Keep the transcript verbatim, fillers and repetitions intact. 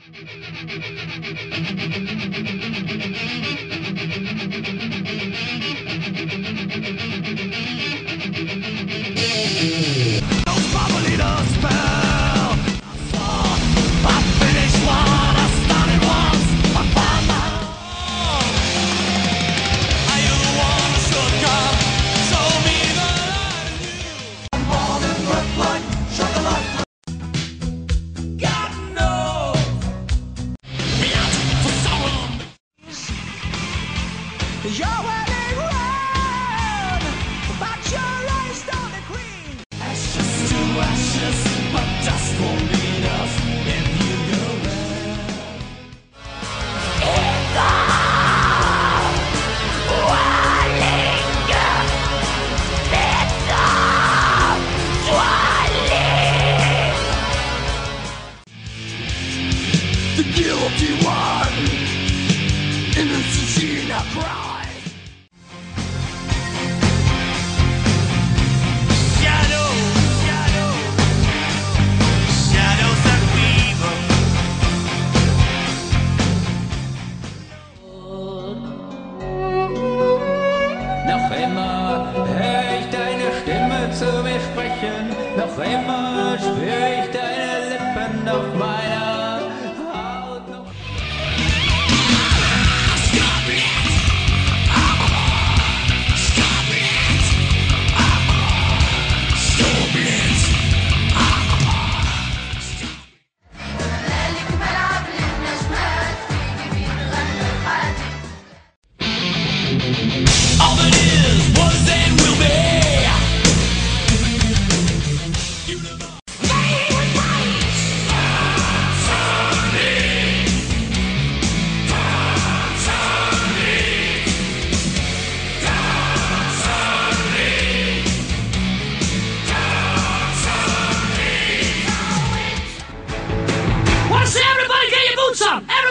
You're wearing red, but your eyes don't agree. Ashes to ashes, but dust won't lead us if you go there. Ego will linger, bitter dwelling. The guilty one, innocence in a crowd. Noch immer hör ich deine Stimme zu mir sprechen, noch immer spür ich deine Lippen auf meiner Haut. Noch Stop it! Stop it! Stop it! All that is, was, and will be. Wanna see everybody get your boots on? Everybody